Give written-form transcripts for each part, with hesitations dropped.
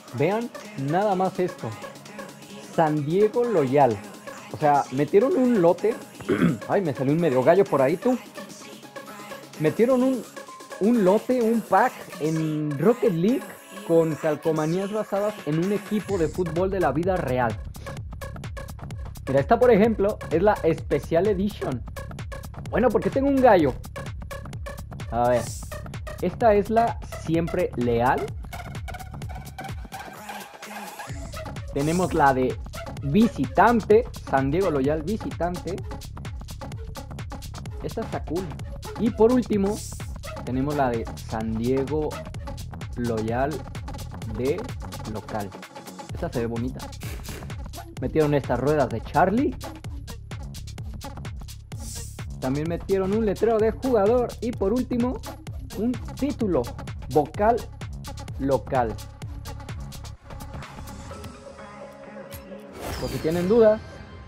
Vean nada más esto. San Diego Loyal. O sea, metieron un lote. Ay, me salió un medio gallo por ahí, tú. Metieron un lote, un pack en Rocket League con calcomanías basadas en un equipo de fútbol de la vida real. Mira, esta por ejemplo es la Special Edition. Bueno, porque tengo un gallo. A ver, esta es la Siempre Leal. Tenemos la de Visitante, San Diego Loyal Visitante. Esta está cool. Y por último, tenemos la de San Diego Loyal de local. Esta se ve bonita. Metieron estas ruedas de Charlie. También metieron un letrero de jugador. Y por último, un título vocal local. Por si tienen dudas.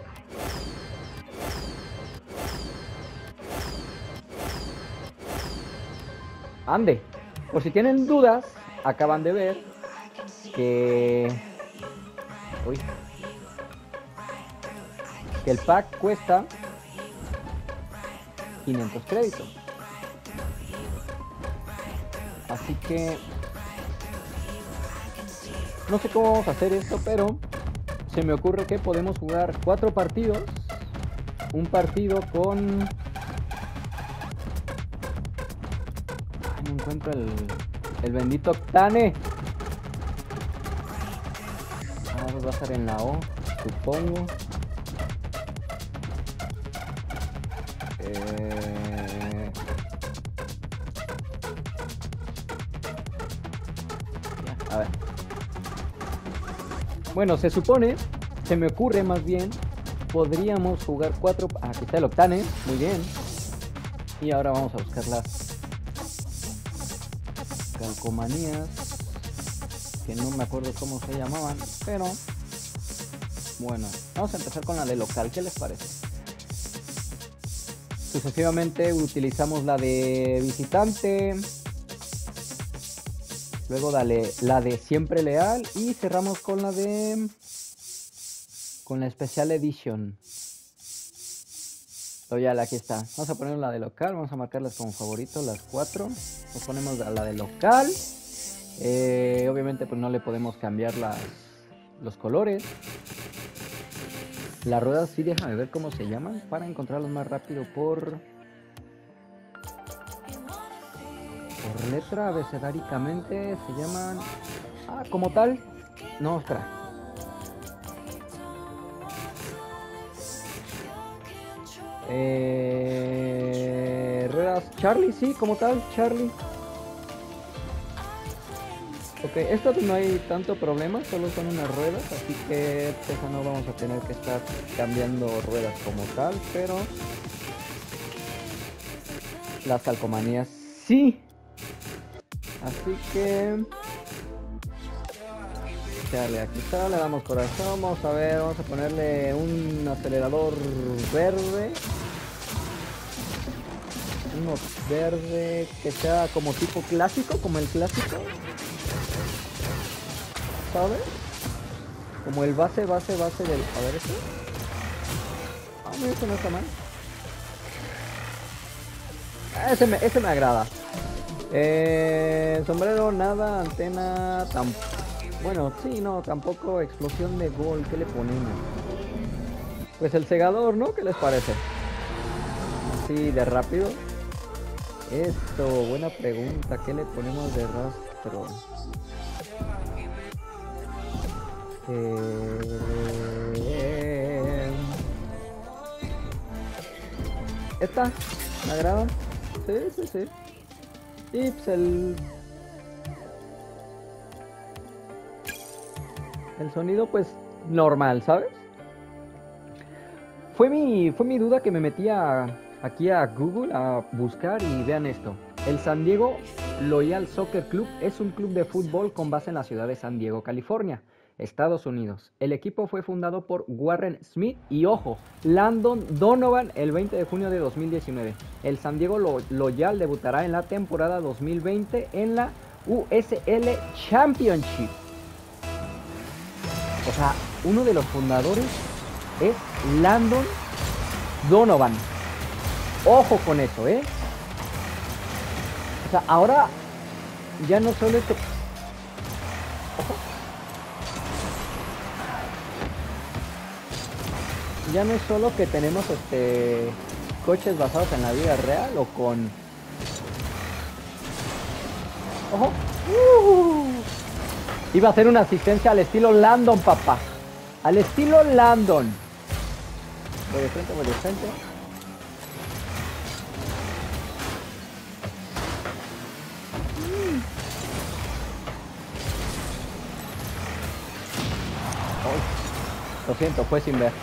Ande. Por si tienen dudas, acaban de ver que... Uy. Que el pack cuesta 500 créditos. Así que... No sé cómo vamos a hacer esto, pero... Se me ocurre que podemos jugar 4 partidos. Un partido con... Ay, no encuentro el bendito Octane. Ahora va a estar en la O, supongo. A ver. Bueno, se supone, se me ocurre más bien, podríamos jugar 4... Ah, aquí está el Octane, muy bien. Y ahora vamos a buscar las calcomanías, que no me acuerdo cómo se llamaban, pero bueno, vamos a empezar con la de local, ¿qué les parece? Sucesivamente utilizamos la de visitante, luego la de siempre leal y cerramos con la Special Edition. Loyal, aquí está. Vamos a poner la de local, vamos a marcarlas como favorito, las 4. Nos ponemos la de local. Obviamente pues no le podemos cambiar los colores. Las ruedas sí, déjame ver cómo se llaman para encontrarlos más rápido por letra abecedáricamente. Se llaman... Ah, como tal. No, espera. Ruedas Charlie, sí, como tal, Charlie. Ok, esto no hay tanto problema, solo son unas ruedas, así que esa no vamos a tener que estar cambiando ruedas como tal, pero las calcomanías sí. Así que... Dale, aquí está, le damos corazón, vamos a ver, vamos a ponerle un acelerador verde. Uno verde que sea como tipo clásico, como el clásico. ¿Sabes? Como el base del... A ver esto. Ah, mira, eso no está mal. Ese me agrada. Sombrero, nada, antena, bueno, sí, no, tampoco explosión de gol. ¿Qué le ponemos? Pues el segador, ¿no? ¿Qué les parece? Así de rápido. Esto, buena pregunta. ¿Qué le ponemos de rastro? Esta, me agrada. Sí, sí, sí. Y pues el sonido pues normal, ¿sabes? Fue mi duda que me metí aquí a Google a buscar y vean esto. El San Diego Loyal Soccer Club es un club de fútbol con base en la ciudad de San Diego, California, Estados Unidos. El equipo fue fundado por Warren Smith y, ojo, Landon Donovan el 20 de junio de 2019. El San Diego Loyal debutará en la temporada 2020 en la USL Championship. O sea, uno de los fundadores es Landon Donovan. Ojo con eso, ¿eh? O sea, ahora ya no solo este... Ojo. Ya no es solo que tenemos coches basados en la vida real o con... Ojo. Iba a hacer una asistencia al estilo Landon, papá. Al estilo Landon. Voy de frente, voy de frente. Lo siento, fue sin ver.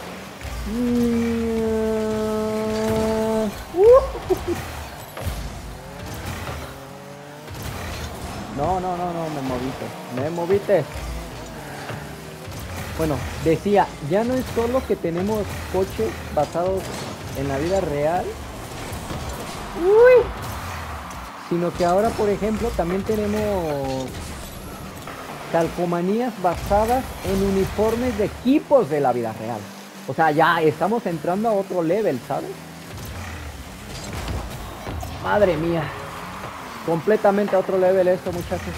No, me moviste. Bueno, decía, ya no es solo que tenemos coches basados en la vida real, sino que ahora, por ejemplo, también tenemos calcomanías basadas en uniformes de equipos de la vida real. O sea, ya estamos entrando a otro level, ¿sabes? Madre mía. Completamente a otro level esto, muchachos.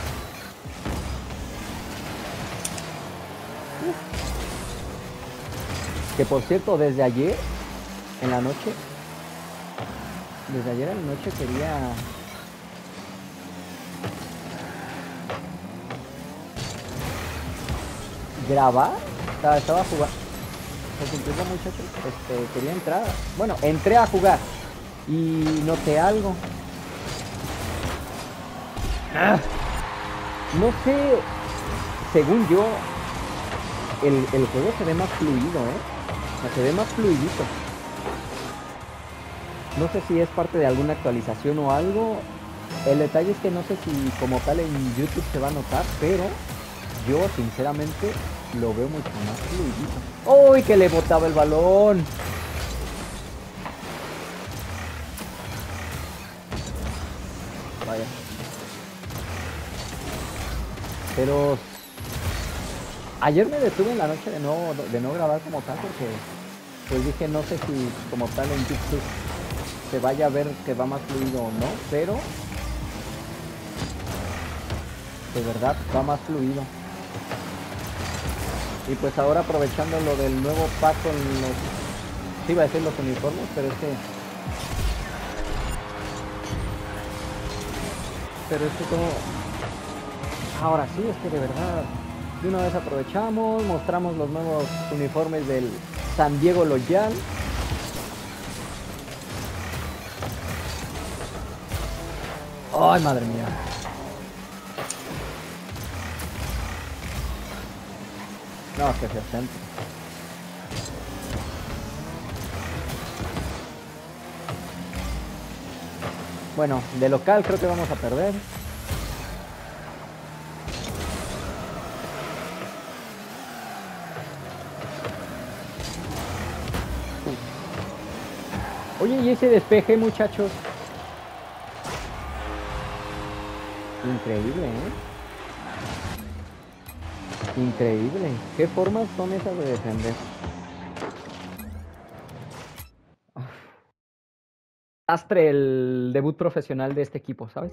Que por cierto, desde ayer en la noche quería grabar. Estaba jugando. Pues incluso, muchachos, quería entrar. Bueno, entré a jugar y noté algo. No sé, según yo, el juego se ve más fluido, O sea, se ve más fluidito. No sé si es parte de alguna actualización o algo. El detalle es que no sé si como tal en YouTube se va a notar, pero yo sinceramente lo veo mucho más fluidito. ¡Uy, que le botaba el balón! Vaya. Pero ayer me detuve en la noche de no grabar como tal porque pues dije no sé si como tal en YouTube se vaya a ver que va más fluido o no, pero de verdad va más fluido. Y pues ahora aprovechando lo del nuevo pack con los... Sí, iba a decir los uniformes, pero es que... como... Ahora sí, es que de verdad, de una vez aprovechamos, mostramos los nuevos uniformes del San Diego Loyal. ¡Ay, madre mía! No, que se centre. Bueno, de local creo que vamos a perder. Oye, y ese despeje, muchachos. Increíble, Increíble. ¿Qué formas son esas de defender? Astre el debut profesional de este equipo, ¿sabes?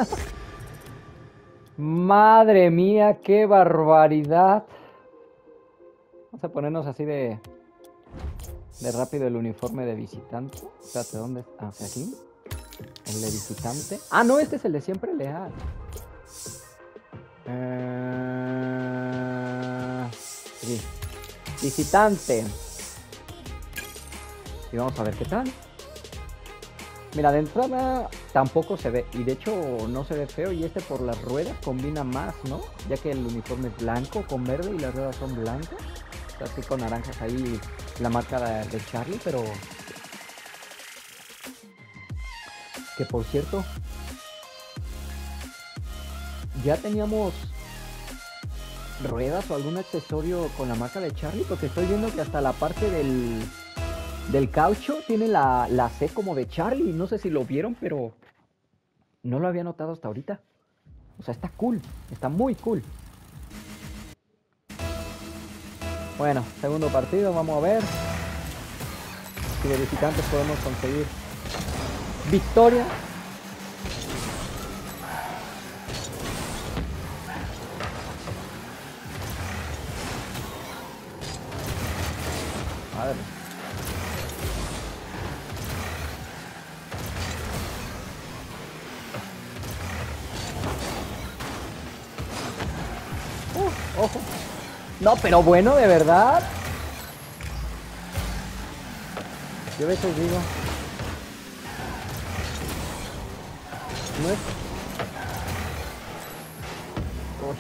Madre mía, qué barbaridad. Vamos a ponernos así de rápido el uniforme de visitante. Espérate, ¿dónde está? ¿Hacia aquí? El de visitante. Ah, no, este es el de siempre leal. Sí. Visitante. Y vamos a ver qué tal. Mira, de entrada tampoco se ve. Y de hecho no se ve feo. Y este por las ruedas combina más, ¿no? Ya que el uniforme es blanco con verde y las ruedas son blancas. Así con naranjas ahí la marca de Charlie, pero... Que por cierto... Ya teníamos ruedas o algún accesorio con la marca de Charlie, porque estoy viendo que hasta la parte del caucho tiene la C como de Charlie. No sé si lo vieron, pero no lo había notado hasta ahorita. O sea, está cool, está muy cool. Bueno, segundo partido, vamos a ver si de visitantes podemos conseguir victoria. Madre. Ojo. No, pero bueno, de verdad. Yo a veces digo. No es. Uy.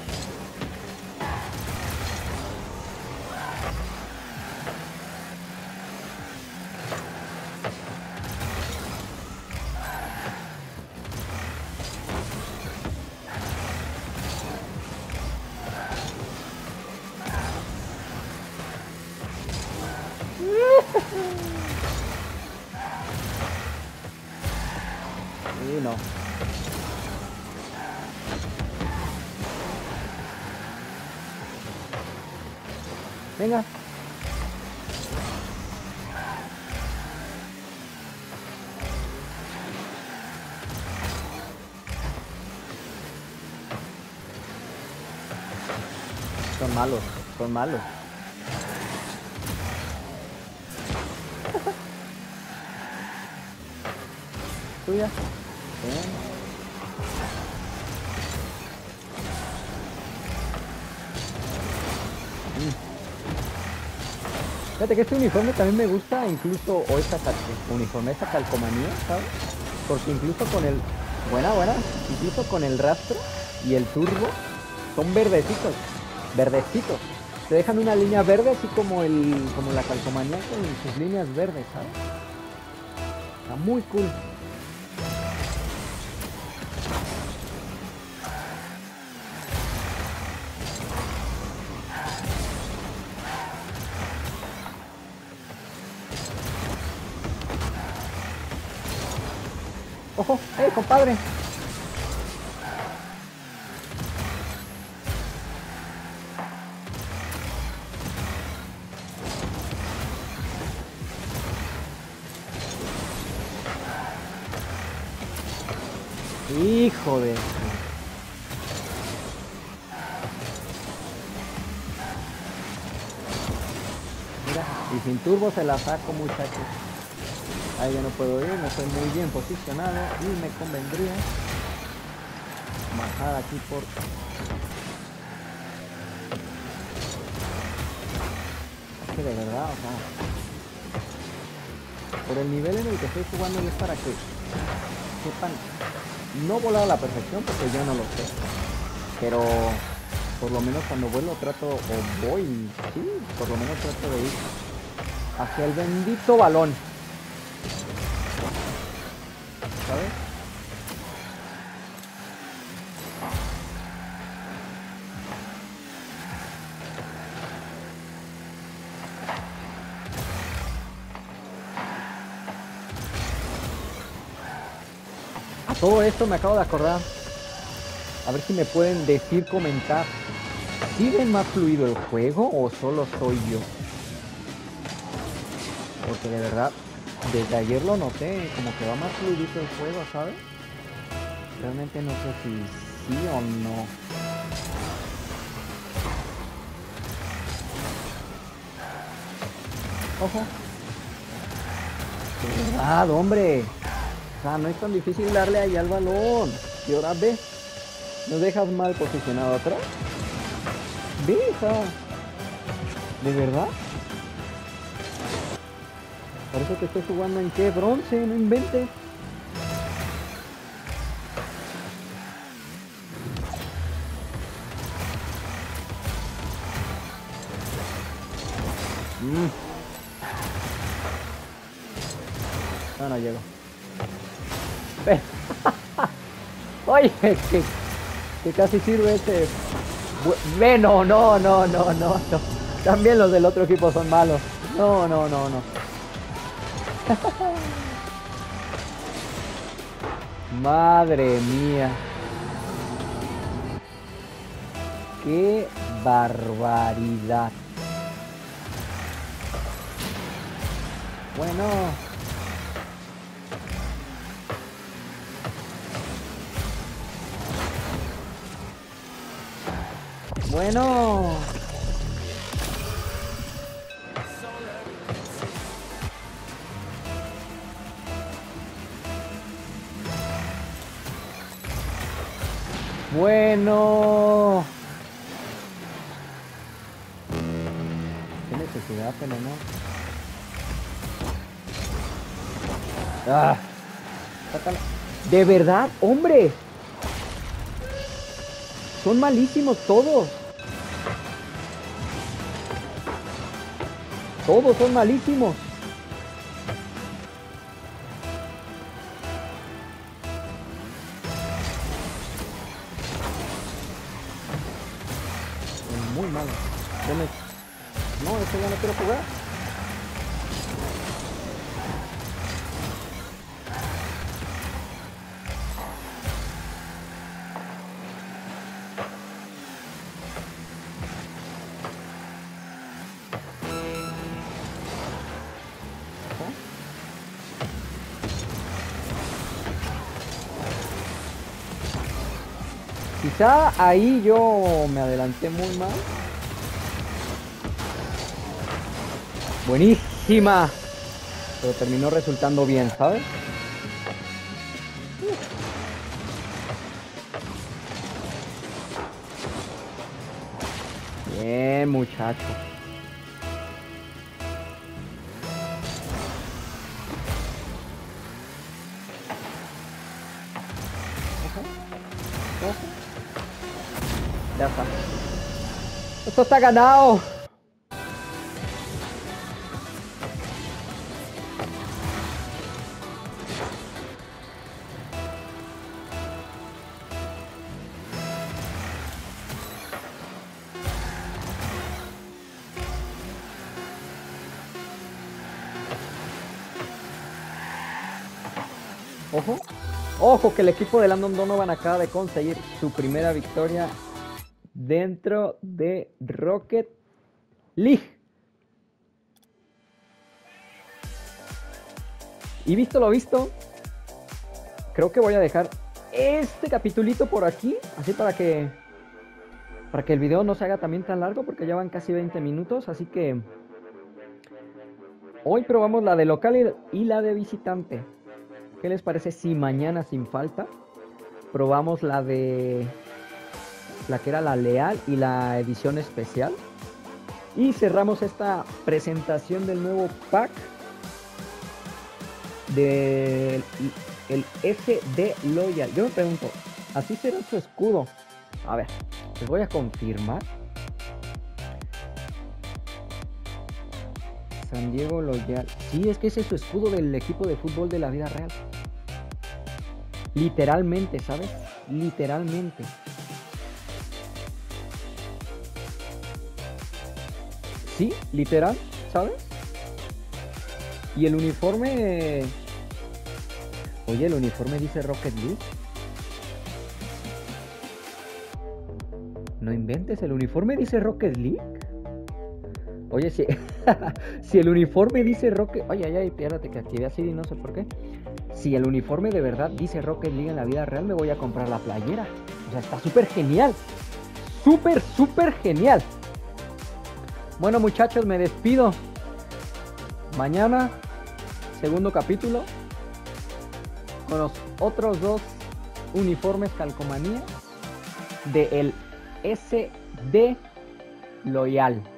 Sí, no. Venga. Son malos, son malos. Tuya. Bien. Fíjate que este uniforme también me gusta, incluso, o esta uniforme, esta calcomanía, ¿sabes? Porque incluso con el, buena, incluso con el rastro y el turbo, son verdecitos, verdecitos. Te dejan una línea verde, así como como la calcomanía con sus líneas verdes, ¿sabes? Está muy cool. ¡Ojo! Compadre! ¡Hijo de... Mira, y sin turbo se la saco, muchachos. Ahí ya no puedo ir, no estoy muy bien posicionado y me convendría bajar aquí por... Es que de verdad, o sea, por el nivel en el que estoy jugando es para que sepan, no volar a la perfección porque yo no lo sé, pero por lo menos cuando vuelo trato, o voy, sí, por lo menos trato de ir hacia el bendito balón. ¿Sabes? A todo esto me acabo de acordar. A ver si me pueden decir, comentar. ¿Sí ven más fluido el juego o solo soy yo? Porque de verdad, desde ayer lo noté, como que va más fluidito el juego, ¿sabes? Realmente no sé si sí o no. Ojo. De verdad, hombre. O sea, no es tan difícil darle ahí al balón. Y ahora ve. ¿Nos dejas mal posicionado atrás? Ve, o sea, ¿de verdad? Por eso te estoy jugando en qué, bronce, no inventes. No, no llego. Oye, que casi sirve este. Ve, no. También los del otro equipo son malos. No. Madre mía. Qué barbaridad. Bueno. Bueno. Bueno. ¿Qué necesidad tenemos? Ah. Sácala. De verdad, hombre. Son malísimos todos. Todos son malísimos. Muy malo. No, eso ya no quiero jugar. Quizá ahí yo me adelanté muy mal. Buenísima. Pero terminó resultando bien, ¿sabes? Bien, muchacho. Ya está. Esto está ganado. Ojo. Ojo que el equipo de Landon Donovan acaba de conseguir su primera victoria dentro de Rocket League. Y visto lo visto, creo que voy a dejar este capitulito por aquí, así para que el video no se haga también tan largo, porque ya van casi 20 minutos, así que hoy probamos la de local y la de visitante. ¿Qué les parece si mañana sin falta probamos la que era la leal y la edición especial? Y cerramos esta presentación del nuevo pack del SD Loyal. Yo me pregunto, ¿así será su escudo? A ver, les voy a confirmar. San Diego Loyal. Sí, es que ese es su escudo del equipo de fútbol de la vida real. Literalmente, ¿sabes? Literalmente. Sí, literal, ¿sabes? Y el uniforme... Oye, el uniforme dice Rocket League. No inventes, el uniforme dice Rocket League. Oye, si, si el uniforme dice Rocket... Ay, espérate que activé así y no sé por qué. Si el uniforme de verdad dice Rocket League en la vida real, me voy a comprar la playera. O sea, está súper genial. Súper genial. Bueno, muchachos, me despido. Mañana, segundo capítulo, con los otros dos uniformes calcomanía de el SD Loyal.